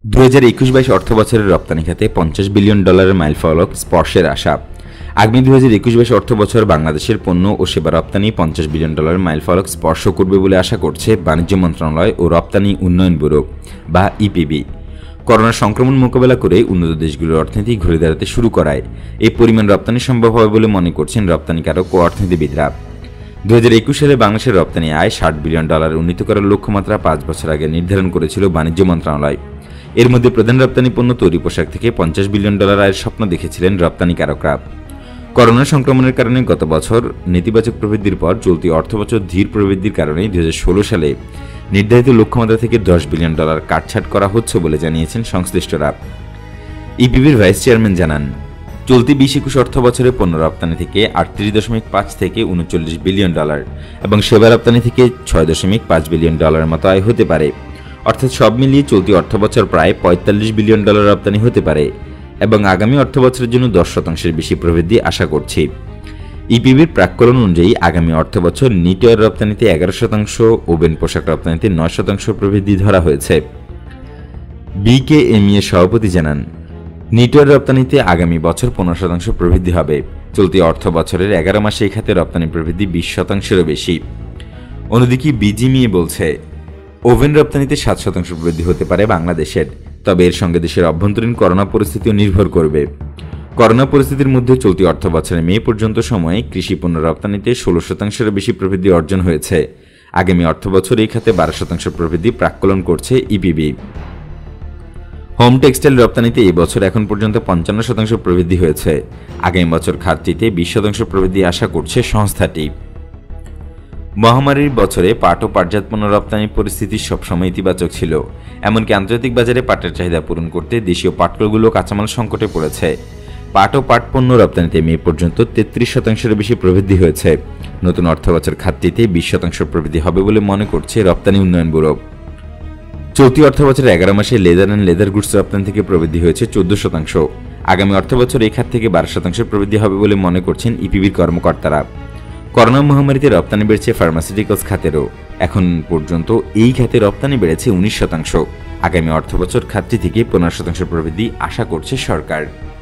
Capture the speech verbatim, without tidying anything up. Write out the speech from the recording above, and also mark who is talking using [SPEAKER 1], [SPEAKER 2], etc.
[SPEAKER 1] দুই হাজার একুশ বাইশ অর্থ বছরের রপ্তানি খাতে পঞ্চাশ বিলিয়ন ডলারের মাইলফলক স্পর্শের আশা। আগামী দুই হাজার একুশ বাইশ অর্থ বছর বাংলাদেশের পণ্য ও সেবা রপ্তানি পঞ্চাশ বিলিয়ন ডলারের মাইলফলক স্পর্শ করবে বলে আশা করছে বাণিজ্য মন্ত্রণালয় ও রপ্তানি উন্নয়ন ব্যুরো বা ইপিবি। করোনা সংক্রমণ মোকাবেলা করে উন্নত দেশগুলোর অর্থনীতি ঘুরে দাঁড়াতে শুরু করায় এই পরিমাণ রপ্তানি সম্ভব হবে বলে মনে করছেন রপ্তানিকারক ও অর্থনীতিবিদরা। দুই হাজার একুশ সালে বাংলাদেশের রপ্তানি আয় ষাট বিলিয়ন ডলার উন্নীত করার লক্ষ্যমাত্রা পাঁচ বছর আগে নির্ধারণ করেছিল বাণিজ্য মন্ত্রণালয়। এর মধ্যে প্রধান রপ্তানি পণ্য তৈরি পোশাক থেকে পঞ্চাশ বিলিয়ন ডলার আয়ের স্বপ্ন দেখেছিলেন রপ্তানিকারকরা। করোনা সংক্রমণের কারণে গত বছর নেতিবাচক প্রবৃদ্ধির পর চলতি অর্থবছর ধীর প্রবৃদ্ধির কারণে দুই হাজার ষোলো সালে নির্ধারিত লক্ষ্যমাত্রা থেকে দশ বিলিয়ন ডলার কাটছাট করা হচ্ছে বলে জানিয়েছেন সংশ্লিষ্টরা। ইপিবির ভাইস চেয়ারম্যান জানান, চলতি বিশ একুশ অর্থ বছরে পণ্য রপ্তানি থেকে আটত্রিশ দশমিক পাঁচ থেকে উনচল্লিশ বিলিয়ন ডলার এবং সেবা রপ্তানি থেকে ছয় দশমিক পাঁচ বিলিয়ন ডলারের মতো আয় হতে পারে। অর্থাৎ সব মিলিয়ে চলতি অর্থবছর প্রায় পঁয়তাল্লিশ বিলিয়ন ডলার রপ্তানি হতে পারে এবং আগামী অর্থবছরের জন্য দশ শতাংশের বেশি প্রবৃদ্ধি আশা করছি। ইপিবির প্রাক্কলন অনুযায়ী আগামী অর্থবছর নিটওয়্যার রপ্তানিতে এগারো শতাংশ, ওভেন পোশাক রপ্তানিতে নয় শতাংশ প্রবৃদ্ধি ধরা হয়েছে। বিকেএমই এর সভাপতি জানান, নিটওয়্যার রপ্তানিতে আগামী বছর পনেরো শতাংশ প্রবৃদ্ধি হবে। চলতি অর্থ বছরের এগারো মাসে এই খাতে রপ্তানি প্রবৃদ্ধি বিশ শতাংশেরও বেশি। অন্যদিকে বিজিএমই বলছে, ওভেন রপ্তানিতে সাত শতাংশ বৃদ্ধি হতে পারে বাংলাদেশের, তবে এর সঙ্গে দেশের অভ্যন্তরীণ করোনা পরিস্থিতিও নির্ভর করবে। করোনা পরিস্থিতির মধ্যে চলতি অর্থ বছরের মে পর্যন্ত সময়ে কৃষি পণ্য রপ্তানিতে ষোলো শতাংশেরও বেশি প্রবৃদ্ধি অর্জন হয়েছে। আগামী অর্থ বছর এই খাতে বারো শতাংশ প্রবৃদ্ধি প্রাক্কলন করছে ইপিবি। হোম টেক্সটাইল রপ্তানিতে এই বছর এখন পর্যন্ত পঞ্চান্ন শতাংশ প্রবৃদ্ধি হয়েছে। আগামী বছর খাতটিতে বিশ শতাংশ প্রবৃদ্ধি আশা করছে সংস্থাটি। মহামারীর বছরে পাট ও পাটজাত পণ্য রপ্তানির পরিস্থিতি সবসময় ইতিবাচক ছিল। এমনকি আন্তর্জাতিক বাজারে পাটের চাহিদা পূরণ করতে দেশীয় পাটকলগুলো কাঁচামাল সংকটে পড়েছে। পাট ও পাট পণ্য রপ্তানিতে মে পর্যন্ত তেত্রিশ শতাংশের বেশি প্রবৃদ্ধি হয়েছে। নতুন অর্থবছর খাতটিতে বিশ শতাংশ প্রবৃদ্ধি হবে বলে মনে করছে রপ্তানি উন্নয়ন ব্যুরো। চলতি অর্থবছরের এগারো মাসে লেদার অ্যান্ড লেদার গুডস রপ্তানি থেকে প্রবৃদ্ধি হয়েছে চোদ্দ শতাংশ। আগামী অর্থবছর এই খাত থেকে বারো শতাংশ প্রবৃদ্ধি হবে বলে মনে করছেন ইপিবির কর্মকর্তারা। করোনা মহামারীতে রপ্তানি বেড়েছে ফার্মাসিউটিক্যালস খাতেরও। এখন পর্যন্ত এই খাতে রপ্তানি বেড়েছে উনিশ শতাংশ। আগামী অর্থবছর খাতটি থেকে পনেরো শতাংশ প্রবৃদ্ধি আশা করছে সরকার।